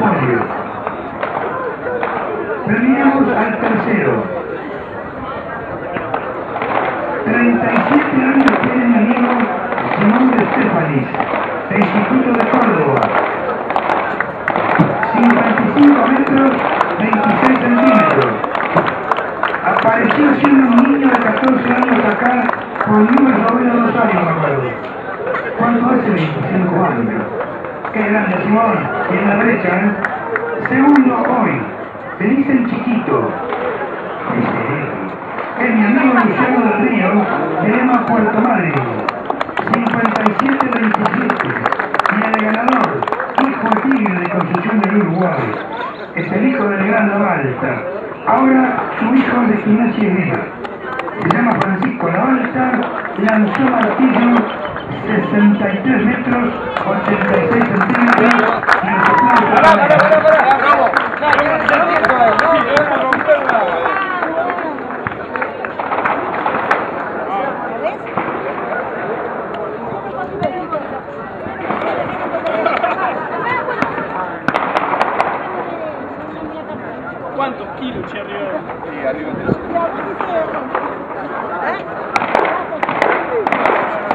podio. Premiamos al tercero. 37 años tiene mi amigo Simón de Estefanis, de Instituto de Córdoba. 55 metros, 26 centímetros. Apareció siendo un niño de 14 años acá por Nubes Robledo Rosario, me acuerdo. ¿Cuánto hace? 25 años. Qué grande, Simón. Y en la brecha, ¿eh? Segundo hoy. Se dicen chiquito. Es mi amigo Luciano del Río, de Lema Puerto Madryn. 57-27. Y el ganador, hijo de Tigre de Concepción del Uruguay. Es el hijo del Gran Lavalta. Ahora su hijo de Gimnasia y Grima. Se llama Francisco Lavalta, lanzó martillo 63 metros, 86 centímetros. Y los aplausos. ¿Cuántos kilos, che, arriba? Sí, arriba de eso.